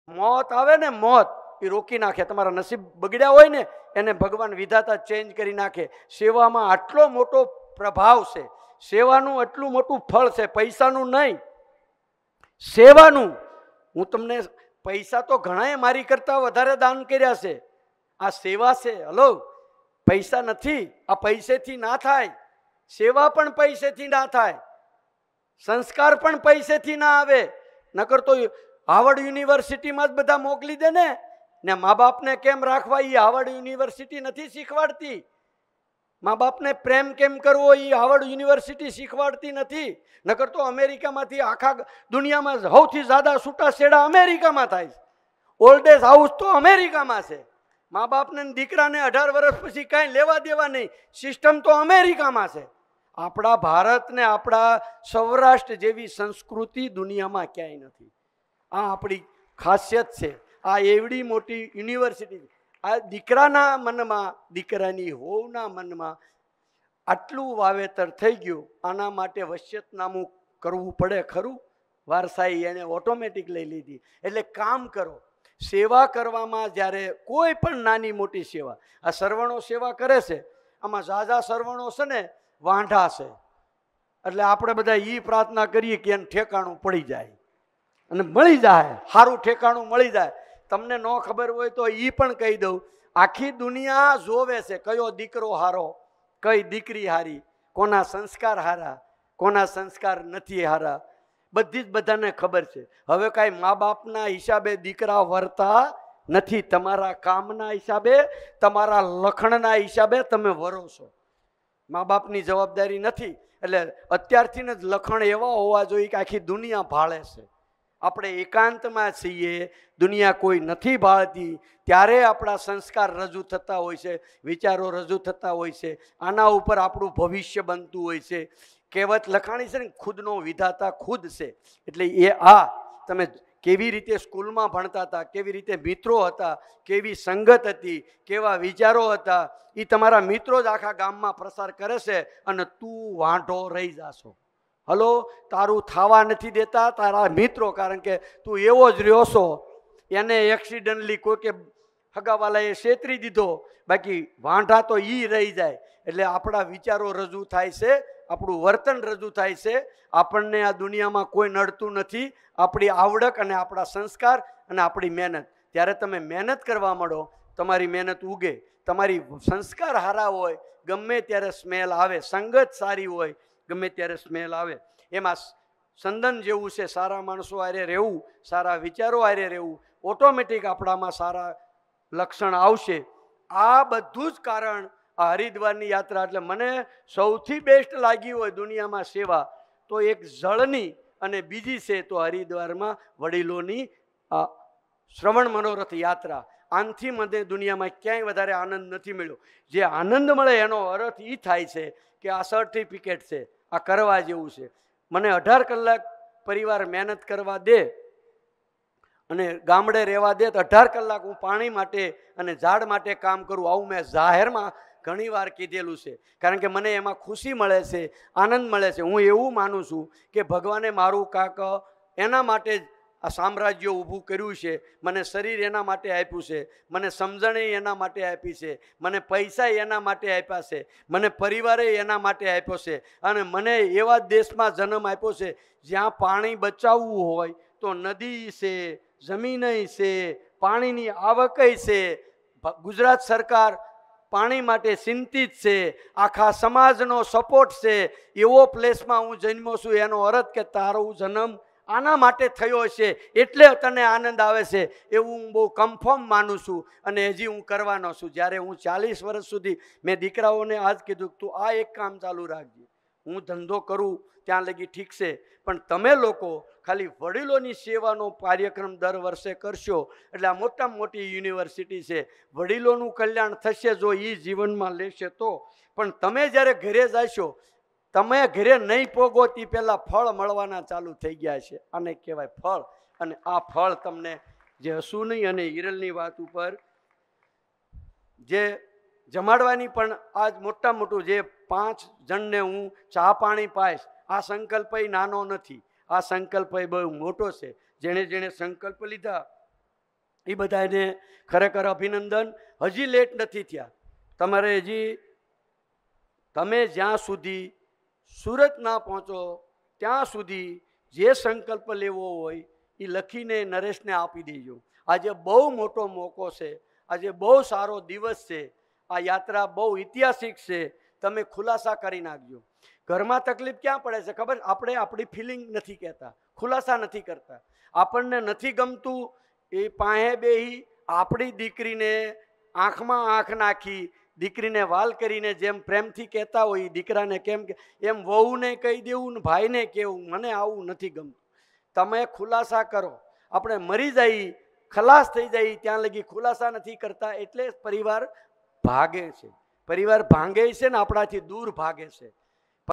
મોત આવે ને મોત એ રોકી નાખે. તમારા નસીબ બગડ્યા હોય ને એને ભગવાન વિધાતા ચેન્જ કરી નાખે. સેવામાં આટલો મોટો પ્રભાવ છે, સેવાનું આટલું મોટું ફળ છે, પૈસાનું નહીં, સેવાનું. હું તમને પૈસા તો ઘણાએ મારી કરતા વધારે દાન કર્યા છે, આ સેવા છે. હલો, પૈસા નથી, આ પૈસેથી ના થાય. સેવા પણ પૈસેથી ના થાય, સંસ્કાર પણ પૈસેથી ના આવે. નકર તો હાવર્ડ યુનિવર્સિટીમાં જ બધા મોકલી દે ને મા બાપને કેમ રાખવા એ હાવર્ડ યુનિવર્સિટી નથી શીખવાડતી. મા બાપને પ્રેમ કેમ કરવો એ હાવર્ડ યુનિવર્સિટી શીખવાડતી નથી. નકર તો અમેરિકામાંથી આખા દુનિયામાં સૌથી જ્યાદા છૂટાછેડા અમેરિકામાં થાય છે. ઓલ્ડ એજ હાઉસ તો અમેરિકામાં છે. મા બાપને દીકરાને 18 વર્ષ પછી કાંઈ લેવા દેવા નહીં, સિસ્ટમ તો અમેરિકામાં છે. આપણા ભારત ને આપણા સૌરાષ્ટ્ર જેવી સંસ્કૃતિ દુનિયામાં ક્યાંય નથી. આ આપણી ખાસિયત છે. આ એવડી મોટી યુનિવર્સિટી, આ દીકરાના મનમાં, દીકરાની હોવના મનમાં આટલું વાવેતર થઈ ગયું. આના માટે વસિયતનામું કરવું પડે ખરું? વારસાઈ એને ઓટોમેટિક લઈ લીધી. એટલે કામ કરો. સેવા કરવામાં જ્યારે કોઈ પણ નાની મોટી સેવા, આ સર્વણો સેવા કરે છે, આમાં ઝાઝા સર્વણો છે ને વાંઢા છે. એટલે આપણે બધા એ પ્રાર્થના કરીએ કે એને ઠેકાણું પડી જાય અને મળી જાય, સારું ઠેકાણું મળી જાય. તમને ન ખબર હોય તો એ પણ કહી દઉં, આખી દુનિયા જોવે છે કયો દીકરો હારો, કઈ દીકરી હારી, કોના સંસ્કાર હારા, કોના સંસ્કાર નથી હારા, બધી જ બધાને ખબર છે. હવે કાંઈ મા બાપના હિસાબે દીકરા વર્તા નથી, તમારા કામના હિસાબે, તમારા લખણના હિસાબે તમે વરો છો. મા બાપની જવાબદારી નથી. એટલે અત્યારથી જ લખણ એવા હોવા જોઈએ કે આખી દુનિયા ભાળે છે. આપણે એકાંતમાં છીએ, દુનિયા કોઈ નથી ભાળતી, ત્યારે આપણા સંસ્કાર રજૂ થતા હોય છે, વિચારો રજૂ થતા હોય છે, આના ઉપર આપણું ભવિષ્ય બનતું હોય છે. કહેવત લખાણી છે ને, ખુદનો વિધાતા ખુદ છે. એટલે એ આ તમે કેવી રીતે સ્કૂલમાં ભણતા હતા, કેવી રીતે મિત્રો હતા, કેવી સંગત હતી, કેવા વિચારો હતા, એ તમારા મિત્રો જ આખા ગામમાં પ્રસાર કરે છે અને તું વાંઢો રહી જાશો. હલો, તારું થાવા નથી દેતા તારા મિત્રો, કારણ કે તું એવો જ રહ્યો છો. એને એક્સિડન્ટલી કોઈ કે હગાવાલાએ છેતરી દીધો, બાકી વાંઢા તો ઈ રહી જાય. એટલે આપણા વિચારો રજૂ થાય છે, આપણું વર્તન રજૂ થાય છે. આપણને આ દુનિયામાં કોઈ નડતું નથી, આપણી આવડત અને આપણા સંસ્કાર અને આપણી મહેનત. ત્યારે તમે મહેનત કરવા માંડો, તમારી મહેનત ઉગે. તમારી સંસ્કાર સારા હોય ગમે ત્યારે સ્મેલ આવે, સંગત સારી હોય ગમે ત્યારે સ્મેલ આવે. એમાં સંદન જેવું છે, સારા માણસો હારે રહેવું, સારા વિચારો હારે રહેવું, ઓટોમેટિક આપણામાં સારા લક્ષણ આવશે. આ બધું જ કારણ આ હરિદ્વારની યાત્રા. એટલે મને સૌથી બેસ્ટ લાગી હોય દુનિયામાં સેવા તો એક જળની અને બીજી છે તો હરિદ્વારમાં વડીલોની આ શ્રવણ મનોરથ યાત્રા. આનથી મને દુનિયામાં ક્યાંય વધારે આનંદ નથી મળ્યો. જે આનંદ મળે એનો અર્થ એ થાય છે કે આ સર્ટિફિકેટ છે, આ કરવા જેવું છે. મને 18 કલાક પરિવાર મહેનત કરવા દે અને ગામડે રહેવા દે તો 18 કલાક હું પાણી માટે અને ઝાડ માટે કામ કરું. આવું મેં જાહેરમાં ઘણી વાર કીધેલું છે, કારણ કે મને એમાં ખુશી મળે છે, આનંદ મળે છે. હું એવું માનું છું કે ભગવાને મારું કાક એના માટે જ આ સામ્રાજ્ય ઊભું કર્યું છે. મને શરીર એના માટે આપ્યું છે, મને સમજણ એના માટે આપી છે, મને પૈસા એના માટે આપ્યા છે, મને પરિવારે એના માટે આપ્યો છે, અને મને એવા દેશમાં જન્મ આપ્યો છે જ્યાં પાણી બચાવવું હોય તો નદી છે, જમીન છે, પાણીની આવક છે. ગુજરાત સરકાર પાણી માટે ચિંતિત છે, આખા સમાજનો સપોર્ટ છે. એવો પ્લેસમાં હું જન્મ્યો છું, એનો અર્થ કે તારો જન્મ આના માટે થયો છે એટલે તને આનંદ આવે છે, એવું હું બહુ કન્ફર્મ માનું છું અને હજી હું કરવાનો છું. જ્યારે હું 40 વર્ષ સુધી મેં દીકરાઓને આજ કીધું તું આ એક કામ ચાલુ રાખજે, હું ધંધો કરું ત્યાં લગી ઠીક છે, પણ તમે લોકો ખાલી વડીલોની સેવાનો કાર્યક્રમ દર વર્ષે કરશો એટલે આ મોટામાં મોટી યુનિવર્સિટી છે. વડીલોનું કલ્યાણ થશે જો એ જીવનમાં લેશે તો. પણ તમે જ્યારે ઘરે જશો, તમે ઘરે નહીં પોગો તે પહેલાં ફળ મળવાના ચાલુ થઈ ગયા છે. આને કહેવાય ફળ. અને આ ફળ તમને જે અસુની અને હિરલની વાત ઉપર જે જમાડવાની પણ આજ મોટા મોટું જે 5 જણને હું ચા પાણી પાઈશ, આ સંકલ્પ નાનો નથી, આ સંકલ્પ બહુ મોટો છે. જેણે જેણે સંકલ્પ લીધા એ બધાને ખરેખર અભિનંદન. હજી લેટ નથી થયા. તમારે હજી તમે જ્યાં સુધી સુરત ના પહોંચો ત્યાં સુધી જે સંકલ્પ લેવો હોય એ લખીને નરેશને આપી દેજો. આજે બહુ મોટો મોકો છે, આજે બહુ સારો દિવસ છે, આ યાત્રા બહુ ઐતિહાસિક છે. તમે ખુલાસા કરી નાખજો. ઘરમાં તકલીફ ક્યાં પડે છે ખબર? આપણે આપણી ફિલિંગ નથી કહેતા, ખુલાસા નથી કરતા. આપણને નથી ગમતું એ પાસે બેહી આપણી દીકરીને આંખમાં આંખ નાખી, દીકરીને વાલ કરીને જેમ પ્રેમથી કહેતા હોય દીકરાને કેમ કે એમ વહુને કહી દેવું ને ભાઈને કહેવું મને આવું નથી ગમતું. તમે ખુલાસા કરો. આપણે મરી જઈએ, ખલાસ થઈ જાય ત્યાં લગી ખુલાસા નથી કરતા એટલે પરિવાર ભાગે છે. પરિવાર ભાંગે છે ને આપણાથી દૂર ભાગે છે.